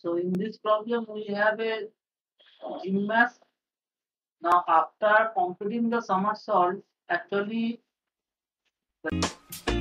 So in this problem, we have a gymnast. Now, after completing the somersault, actually